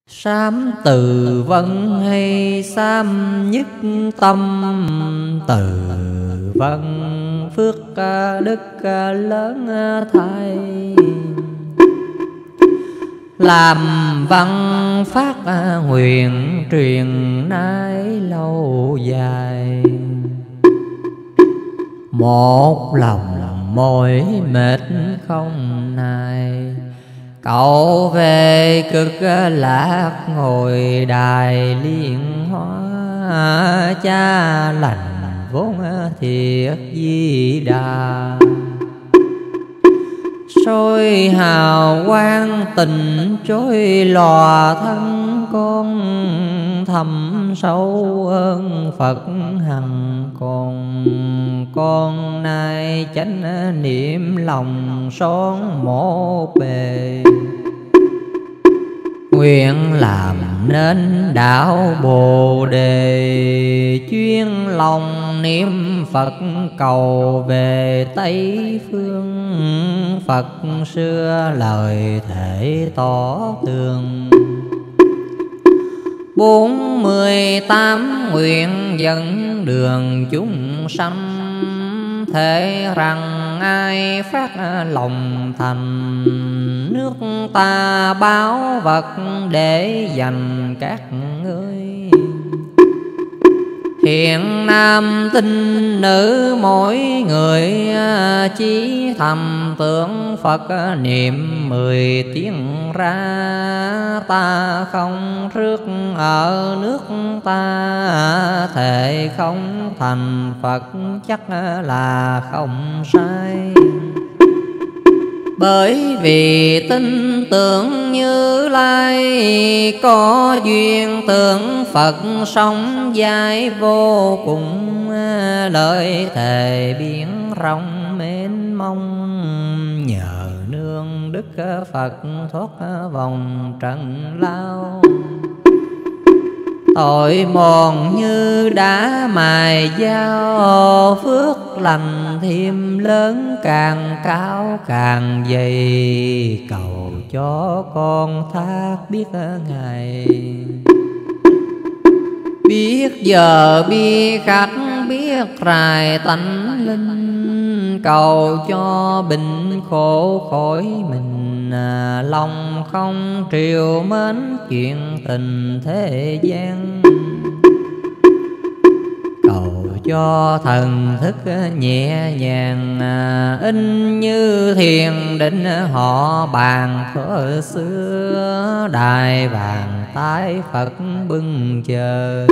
Sám từ vân hay sám nhất tâm, từ vân phước đức lớn thay. Làm văn phát nguyện truyền nay lâu dài. Một lòng mỏi mệt không nài, cậu về cực lạc ngồi đài liên hóa. Cha lành vốn thiệt di đà, soi hào quang tình trôi lòa thân con. Thầm sâu ơn Phật hằng còn, con nay chánh niệm lòng son một bề. Nguyện làm nên đạo Bồ Đề, chuyên lòng niệm Phật cầu về Tây phương. Phật xưa lời thể tỏ tường, 48 nguyện dẫn đường chúng sanh. Thế rằng ai phát lòng thành, nước ta báo vật để dành các ngươi. Hiện nam tinh nữ mỗi người, chí thầm tưởng Phật niệm 10 tiếng ra. Ta không rước ở nước ta, thề không thành Phật chắc là không sai. Bởi vì tin tưởng Như Lai, có duyên tưởng Phật sống dài vô cùng. Lời thề biển rộng mênh mông, nhờ nương đức Phật thoát vòng trần lao. Tội mòn như đã mài dao, phước lành thêm lớn càng cao càng dày. Cầu cho con thác biết ngày, biết giờ biết khách biết rài tánh linh. Cầu cho bệnh khổ khỏi mình, lòng không triều mến chuyện tình thế gian. Cầu cho thần thức nhẹ nhàng, in như thiền định họ bàn thuở xưa. Đài vàng tái Phật bưng chờ,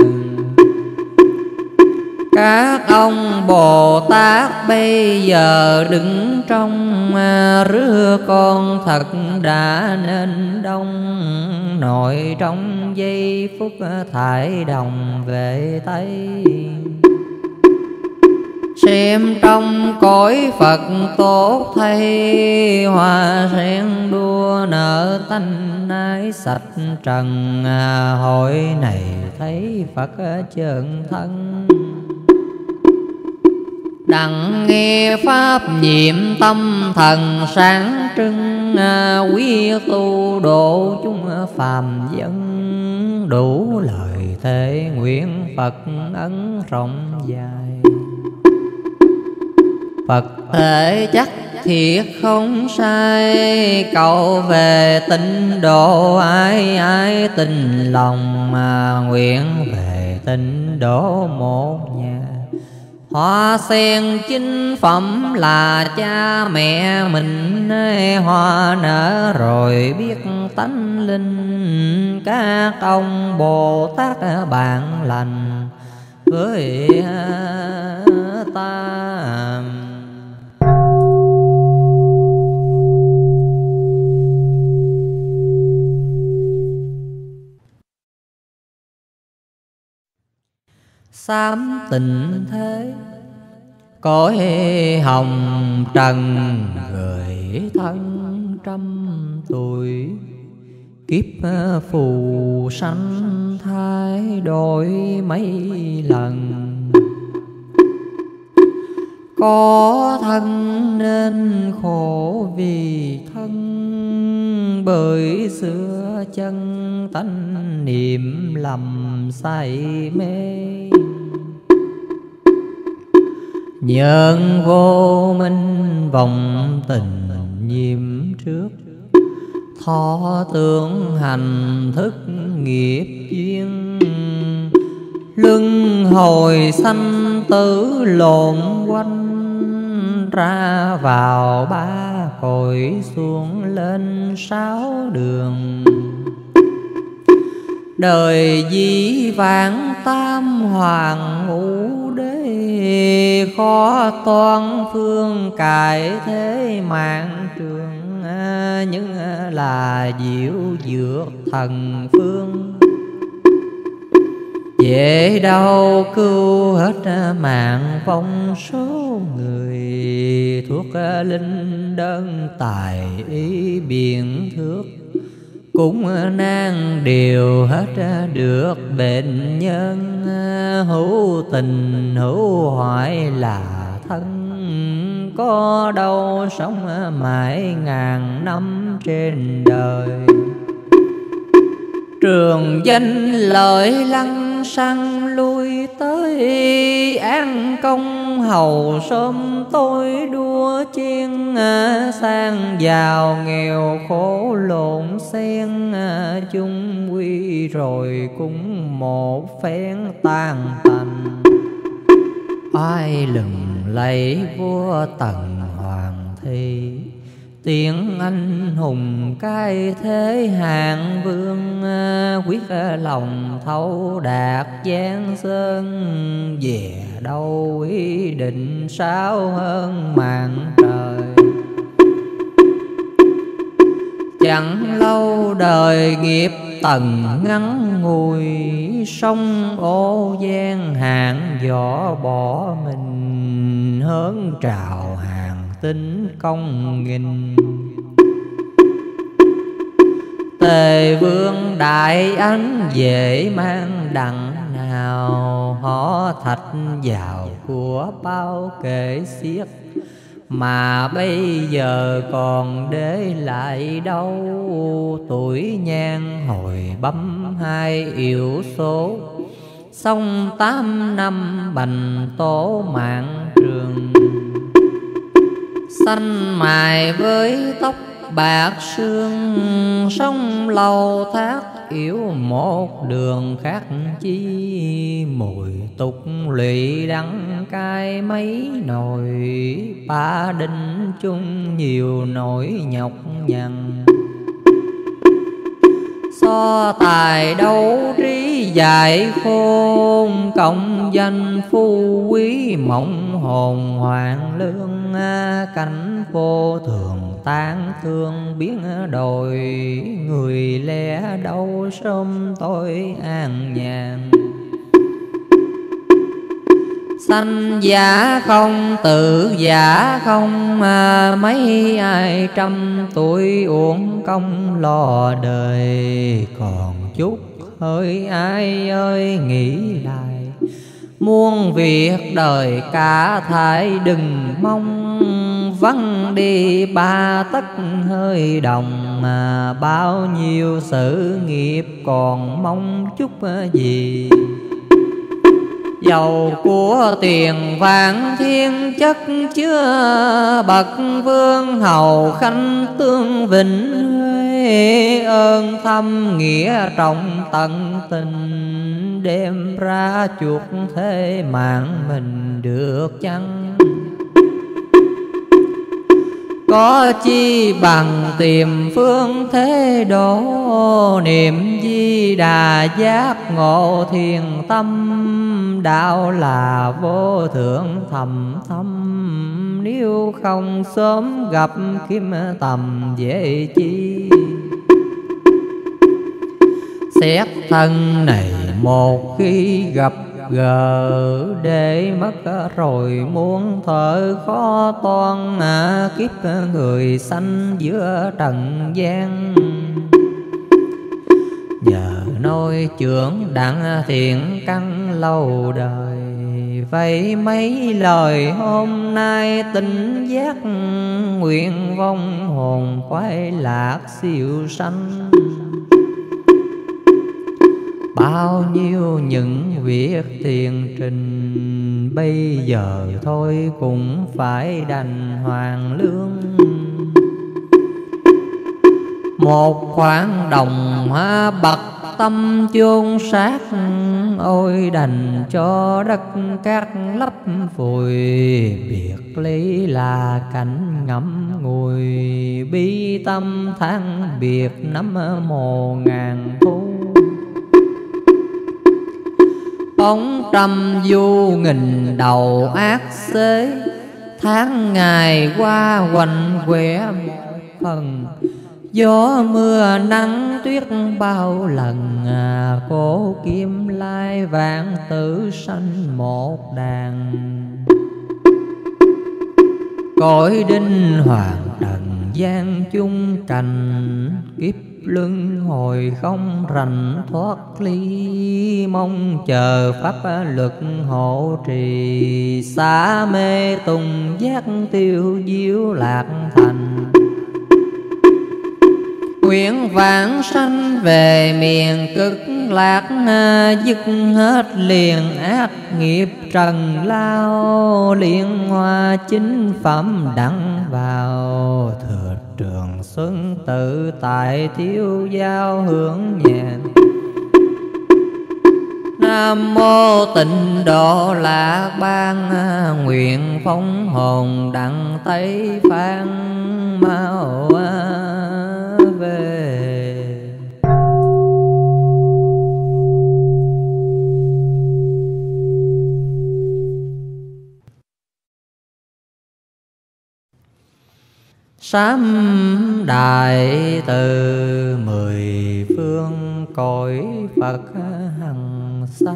các ông Bồ Tát bây giờ đứng trong. Rứa con thật đã nên đông, nội trong giây phút thải đồng về Tây. Xem trong cõi Phật tốt thay, hoa sen đua nở tanh ái sạch trần. Hội này thấy Phật chân thân, đặng nghe pháp nhiệm tâm thần sáng trưng. Quý tu độ chúng phàm dân, đủ lời thề nguyện Phật ấn rộng dài. Phật thể chắc thiệt không sai, cầu về tịnh độ ai ai tình lòng. Nguyện về tịnh độ một nhà, hoa sen chính phẩm là cha mẹ mình. Hoa nở rồi biết tánh linh, các ông Bồ Tát bạn lành với ta. Sám tình thế cõi hồng trần, người thân trăm tuổi. Kiếp phù sanh thay đổi mấy lần, Có thân nên khổ vì thân, bởi xưa chân tánh niệm lầm say mê. Nhân vô minh vọng tình nhiễm trước, thọ tưởng hành thức nghiệp duyên. Luân hồi sanh tử lộn quanh, ra vào ba cõi xuống lên sáu đường. Đời dĩ vãng tam hoàng ngũ đế, khó toan phương cải thế mạng trường. Nhưng là diệu dược thần phương, dễ đâu cứu hết mạng vong số người. Thuốc linh đơn tài ý biện thước, cũng nan điều hết được bệnh nhân. Hữu tình hữu hoại là thân, có đâu sống mãi ngàn năm trên đời. Trường danh lợi lăng xăng lui tới, an công hầu sớm tối đua chen. Sang giàu nghèo khổ lộn xen, chung quy rồi cũng một phen tan tành. Ai lừng lấy vua Tần Hoàng thi, tiếng anh hùng cai thế hạng vương. Quyết lòng thấu đạt giang sơn, về đâu ý định sao hơn màn trời. Chẳng lâu đời nghiệp tần ngắn ngùi, sông ô gian hạn võ bỏ mình. Hớn trào hàng tinh công nghìn, Tề vương đại ánh dễ mang đặng nào. Họ thạch vào của bao kể xiết, mà bây giờ còn để lại đâu. Tuổi nhang hồi bấm hai yểu số, xong 8 năm bành tổ mạng trường. Xanh mài với tóc bạc sương, sông lâu thác yểu một đường khác chi. Mùi tục lụy đắng cay mấy nồi, ba đinh chung nhiều nỗi nhọc nhằn. So tài đấu trí dại khôn, cộng danh phu quý mộng hồn hoàng lương. Cảnh vô thường tan thương biến đổi, người lẽ đâu sớm tối an nhàn. Sanh giả không tự giả không, mấy ai trăm tuổi uổng công lo đời. Còn chút hơi ai ơi nghĩ lại, muôn việc đời cả thải đừng mong. Vắng đi ba tấc hơi đồng, mà bao nhiêu sự nghiệp còn mong chút gì. Giàu của tiền vàng thiên chất chứa, bậc vương hầu khanh tương vinh huê. Ơn thâm nghĩa trọng tận tình, đem ra chuộc thế mạng mình được chăng. Có chi bằng tìm phương thế độ, niệm Di Đà giác ngộ thiền tâm. Đạo là vô thượng thầm thâm, nếu không sớm gặp kim tầm dễ chi. Xét thân này một khi gặp gờ, để mất rồi muốn thở khó toan. Kiếp người sanh giữa trần gian, nhờ nôi trưởng đặng thiện căn lâu đời. vậy mấy lời hôm nay tỉnh giác, nguyện vong hồn quay lạc siêu sanh. Bao nhiêu những việc tiền trình, bây giờ thôi cũng phải đành hoàn lương. Một khoảng đồng bậc tâm chôn xác, ôi đành cho đất cát lấp vùi. Biệt ly là cảnh ngậm ngùi, bi tâm than biệt nắm mồ ngàn thu. Bóng trăm du nghìn đầu ác xế, tháng ngày qua quạnh quẻ một phần. Gió mưa nắng tuyết bao lần, cố kim lai vạn tử sanh một đàn. Cõi đinh hoàng trần gian chung cành, kiếp luân hồi không rành thoát ly. Mong chờ pháp luật hộ trì, xa mê tùng giác tiêu diêu lạc thành. Nguyện vãng sanh về miền cực lạc, dứt hết liền ác nghiệp trần lao. Liên hoa chính phẩm đặng vào, thừa trường xuân tự tại tiêu giao hưởng nhàn. Nam mô Tịnh Độ Lạc Ban, nguyện phóng hồn đặng Tây Phan mau về. Sám đại từ mười phương, cõi Phật hằng xa.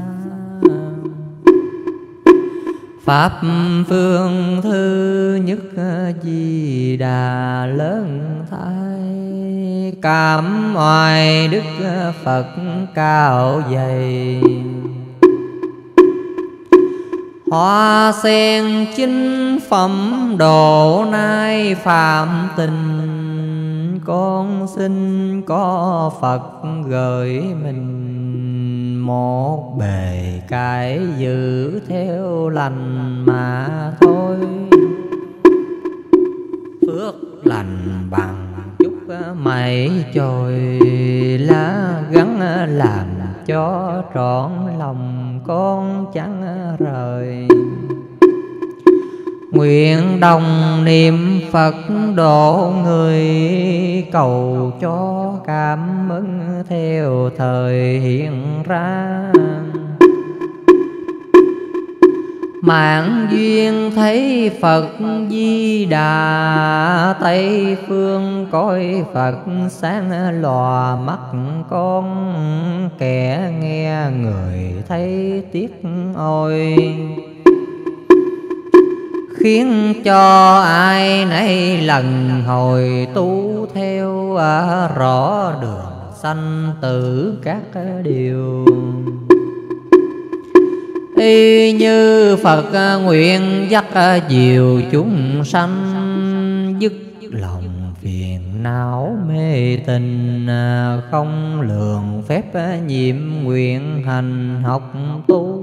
Pháp phương thứ nhất Di Đà lớn thái, cảm oai đức Phật cao dày. Hoa sen chính phẩm độ nay phạm tình, con xin có Phật gửi mình. Một bề cái giữ theo lành mà thôi, phước lành bằng chút mây trôi. Lá gắn làm cho trọn lòng con chẳng rời. Nguyện đồng niệm Phật độ người, cầu cho cảm ứng theo thời hiện ra. Mạng duyên thấy Phật Di Đà, Tây phương cõi Phật sáng lòa mắt con. Kẻ nghe người thấy tiếc ôi, khiến cho ai nấy lần hồi tu theo rõ đường sanh tử các điều. Y như Phật nguyện dắt dìu chúng sanh, dứt lòng phiền não mê tình. Không lường phép nhiệm nguyện hành học tu,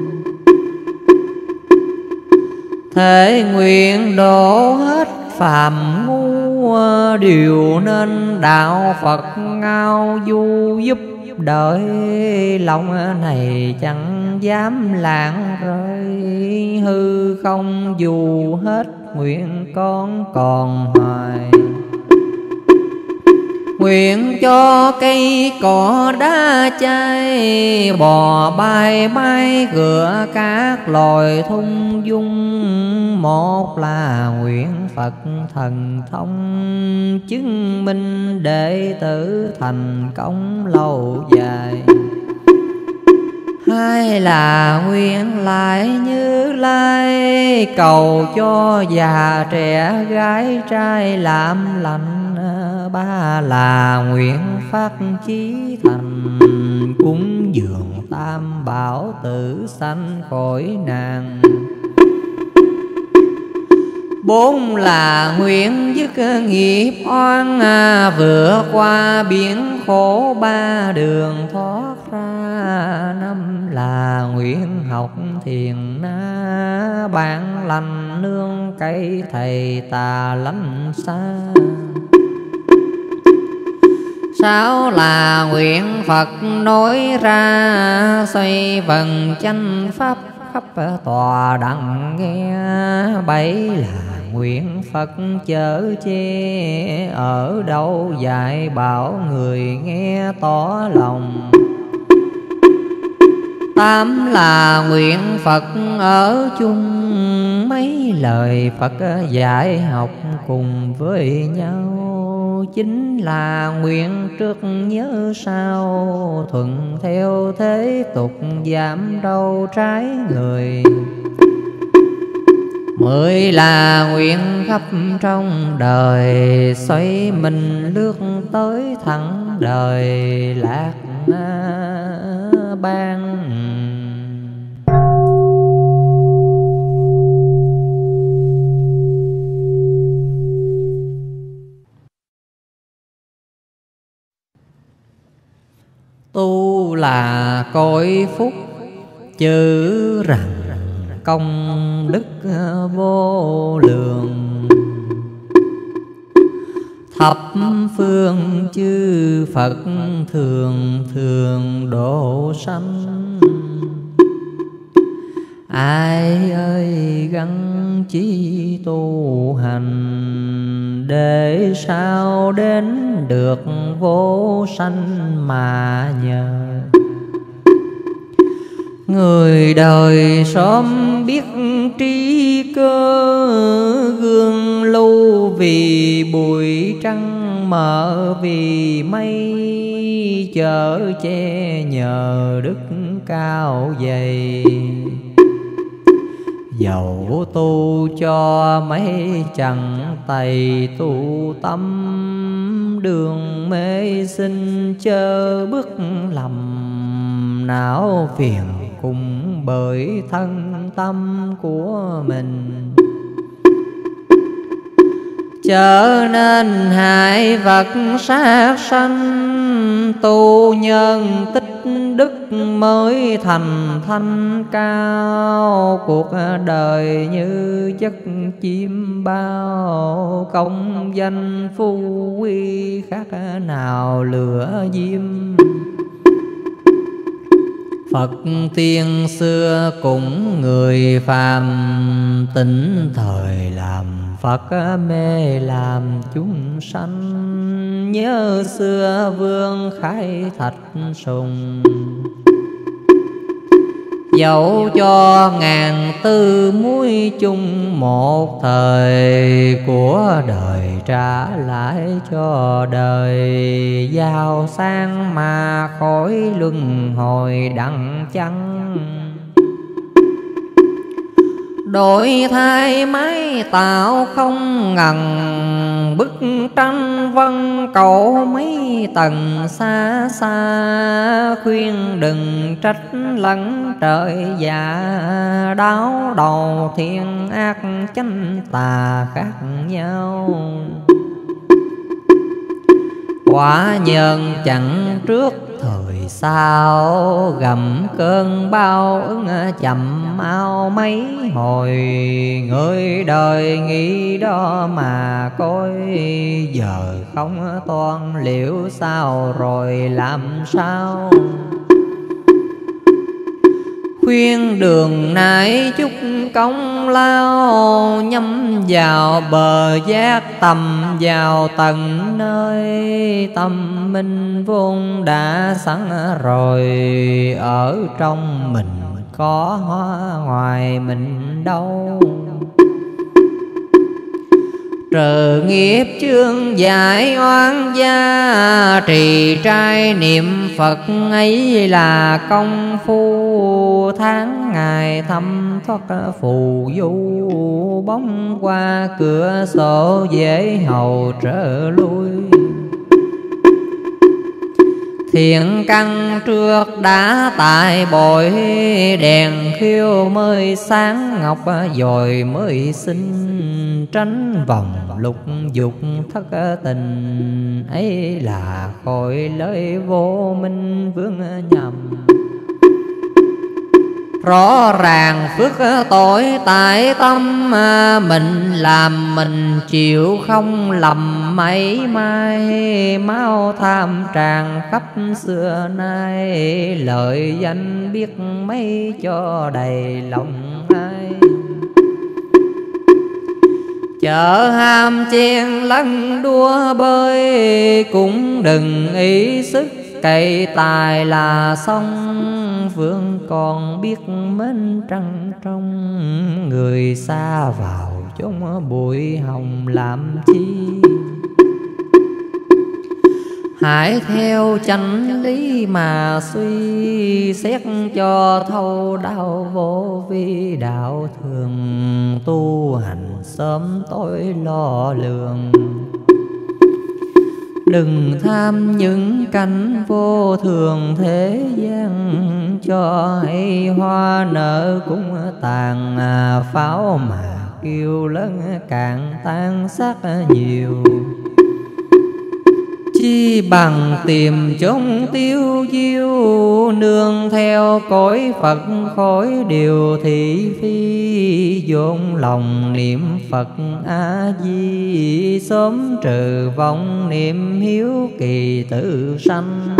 thể nguyện độ hết phàm ngu. Điều nên đạo Phật ngao du giúp đợi. Lòng này chẳng dám lãng rơi, hư không dù hết nguyện con còn hoài. Nguyện cho cây cỏ đá cháy, bò bay bay gựa các loài thung dung. Một là nguyện Phật thần thông, chứng minh đệ tử thành công lâu dài. Hai là nguyện lại Như Lai, cầu cho già trẻ gái trai làm lành. Ba là nguyện phát chí thành, cúng dường tam bảo bảo tử sanh khỏi nạn. 4 là nguyện dứt nghiệp oan, vượt qua biển khổ 3 đường thoát ra. 5 là nguyện học thiền na, bản lành nương cây thầy tà lánh xa. 6 là nguyện Phật nói ra, xoay vần chánh pháp khắp tòa đặng nghe. 7 là nguyện Phật chở che, ở đâu dạy bảo người nghe tỏ lòng. 8 là nguyện Phật ở chung, mấy lời Phật dạy học cùng với nhau. 9 là nguyện trước nhớ sau, thuận theo thế tục giảm đâu trái người. 10 là nguyện khắp trong đời, xoay mình lướt tới thẳng đời lạc ban. Tu là cội phúc, chữ rằng công đức vô lượng. Thập phương chư Phật thường thường độ sanh. Ai ơi gắng chí tu hành, để sao đến được vô sanh mà nhờ. Người đời sớm biết trí cơ, gương lưu vì bụi trăng mở vì mây. Chở che nhờ đức cao dày, dẫu tu cho mấy chẳng tay tu tâm. Đường mê sinh chớ bước lầm, não phiền cùng bởi thân tâm của mình. Chớ nên hại vật sát sanh, tu nhân tích đức mới thành thanh cao. Cuộc đời như chất chim bao, công danh phú quý khác nào lửa diêm. Phật tiên xưa cũng người phàm, tính thời làm Phật mê làm chúng sanh. Nhớ xưa vương Khải Thạch Sùng, dẫu cho ngàn tư muối chung một thời. Của đời trả lại cho đời, giàu sang mà khỏi luân hồi đặng chăng. Đổi thay máy tạo không ngần, bức tranh vân cầu mấy tầng xa xa. Khuyên đừng trách lẫn trời già, đáo đầu thiên ác chánh tà khác nhau. Quả nhân chẳng trước thời sau, gầm cơn bao ứng chậm mau mấy hồi. Người đời nghĩ đó mà coi, giờ không toan liệu sao rồi làm sao. Khuyên đường nãy chút công lao, nhắm vào bờ giác tầm vào tận nơi. Tâm minh vốn đã sẵn rồi, ở trong mình có ngoài mình đâu. Trừ nghiệp chướng giải oan gia, trì trai niệm Phật ấy là công phu. Tháng ngày thăm thoát phù du, bóng qua cửa sổ dễ hầu trở lui. Thiện căn trước đã tại bội, đèn khiêu mới sáng ngọc dồi mới sinh. Tránh vòng lục dục thất tình, ấy là khỏi lời vô minh vướng nhầm. Rõ ràng phước tội tại tâm, mình làm mình chịu không lầm mấy mai. Máu tham tràn khắp xưa nay, lợi danh biết mấy cho đầy lòng ai. Chợ ham chen lẫn đua bơi, cũng đừng ý sức cậy tài là xong. Vương còn biết mến trăng trong, người xa vào chốn bụi hồng làm chi. Hãy theo chánh lý mà suy, xét cho thấu đạo vô vi. Đạo thường tu hành sớm tối lo lường, đừng tham những cảnh vô thường thế gian. Cho hay hoa nở cũng tàn, pháo mà kêu lớn càng tan xác nhiều. Chi bằng tìm chốn tiêu diêu, nương theo cõi Phật khỏi điều thị phi. Dồn lòng niệm Phật A Di, sớm trừ vong niệm hiếu kỳ tự sanh.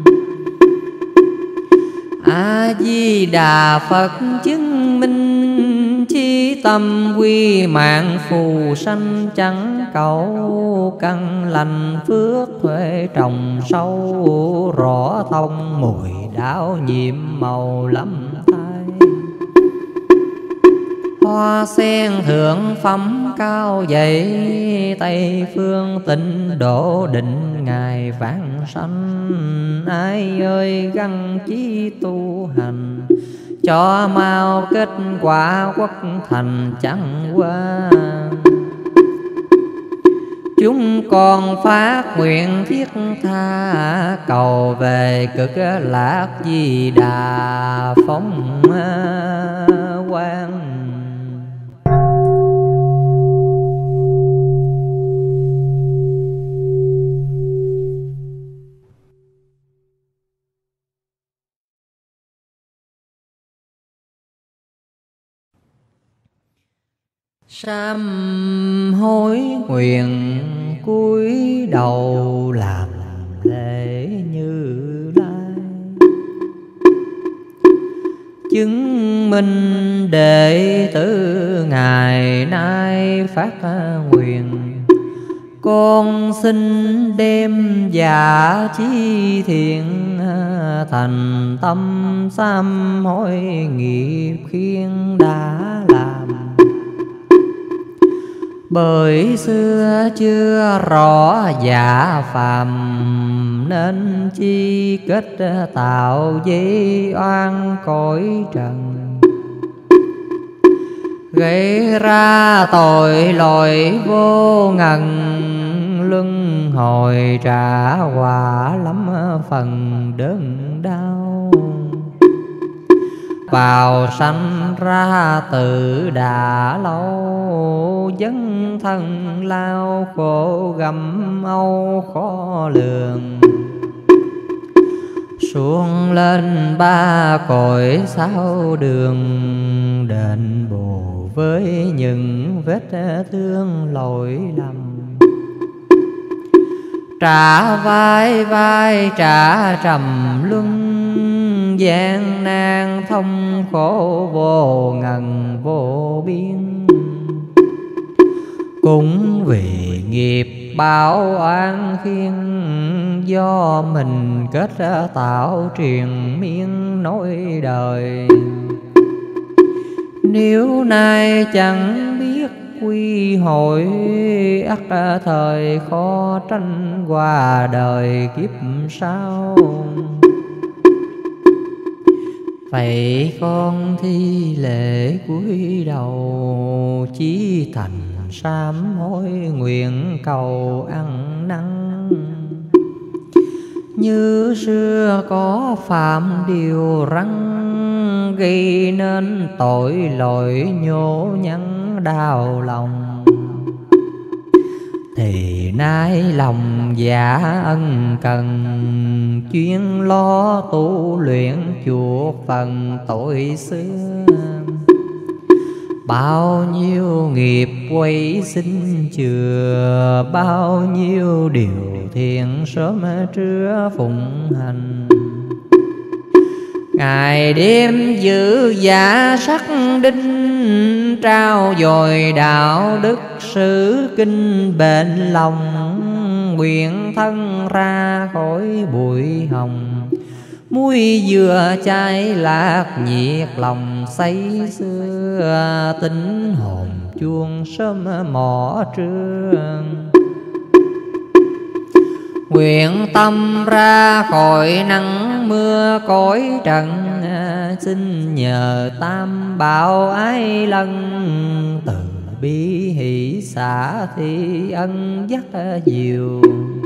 A Di Đà Phật chứng minh, chi tâm quy mạng phù sanh. Chẳng cầu căn lành phước thuế trồng sâu, rõ thông mùi đạo nhiệm màu lắm thay. Hoa sen thượng phẩm cao dày, Tây phương tịnh độ định ngài vãng sanh. Ai ơi gắng chí tu hành, cho mau kết quả quốc thành chẳng qua. Chúng con phát nguyện thiết tha, cầu về cực lạc Di Đà phóng quang. Sám hối nguyện cúi đầu làm lễ Như Lai, chứng minh đệ tử ngày nay phát nguyện. Con xin đem dạ chí thiện, thành tâm sám hối nghiệp khiên đã làm. Bởi xưa chưa rõ dạ phàm, nên chi kết tạo dây oan cõi trần. Gây ra tội lỗi vô ngần, luân hồi trả quả lắm phần đớn đau. Vào sanh ra tự đã lâu, dấn thân lao khổ gầm âu khó lường. Xuống lên ba cõi sáu đường, đền bù với những vết thương lỗi lầm. Trả vai vai trả trầm luân, gian nan thông khổ vô ngần vô biên. Cũng vì nghiệp báo oan khiên, do mình kết tạo triền miên nối đời. Nếu nay chẳng biết quy hội, ắt thời khó tranh qua đời kiếp sau. Vậy con thi lễ cúi đầu, chí thành sám hối nguyện cầu ăn năn. Như xưa có phạm điều răng, gây nên tội lỗi nhố nhăn đau lòng. Thì nay lòng dạ ân cần, chuyên lo tu luyện chuộc phần tội xưa. Bao nhiêu nghiệp quay xin chừa, bao nhiêu điều thiện sớm trưa phụng hành. Ngày đêm giữ giả sắc đinh, trao dồi đạo đức sử kinh bền lòng. Nguyện thân ra khỏi bụi hồng, muối dừa chai lạc nhiệt lòng say xưa. Tính hồn chuông sớm mỏ trưa, nguyện tâm ra khỏi nắng mưa cõi trần. Xin nhờ tam bảo ái lân, từ bi hỷ xả thi ân dắt diệu.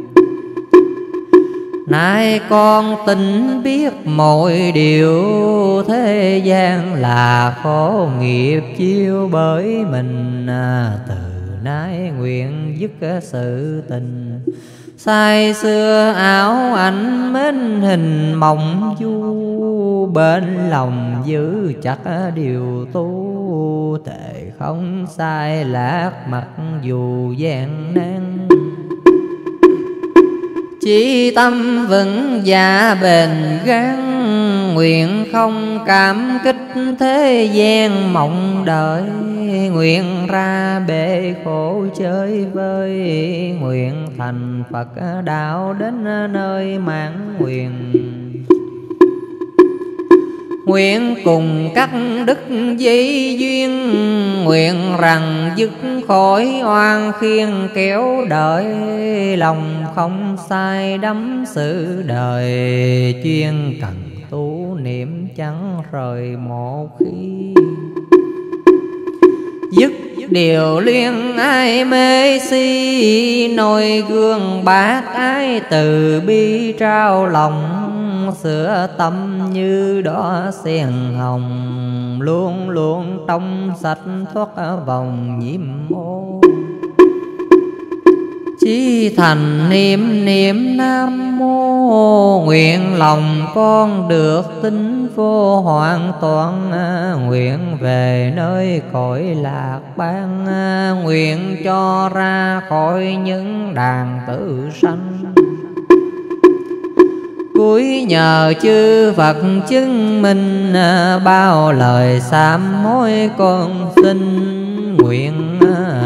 Nay con tin biết mọi điều, thế gian là khổ nghiệp chiêu bởi mình. Từ nay nguyện dứt sự tình, say xưa ảo ảnh mến hình mộng du. Bên lòng giữ chặt điều tu, tệ không sai lạc mặc dù gian nan. Chí tâm vững dạ bền gắn, nguyện không cảm kích thế gian mộng đợi. Nguyện ra bể khổ chơi vơi, nguyện thành Phật đạo đến nơi mãn nguyện. Nguyện cùng các đức dây duyên, nguyện rằng dứt khỏi oan khiên kéo đợi. Lòng không sai đắm sự đời, chuyên cần tu niệm chẳng rời một khi. Dứt điều luyên ai mê si, noi gương bác ái từ bi trao lòng. Sửa tâm như đóa sen hồng, luôn luôn trong sạch thoát vòng nhiễm ô. Chí thành niệm niệm Nam Mô, nguyện lòng con được tính vô hoàn toàn. Nguyện về nơi cõi lạc ban, nguyện cho ra khỏi những đàn tử sanh. Cúi nhờ chư Phật chứng minh, bao lời sám hối con xin. Nguyện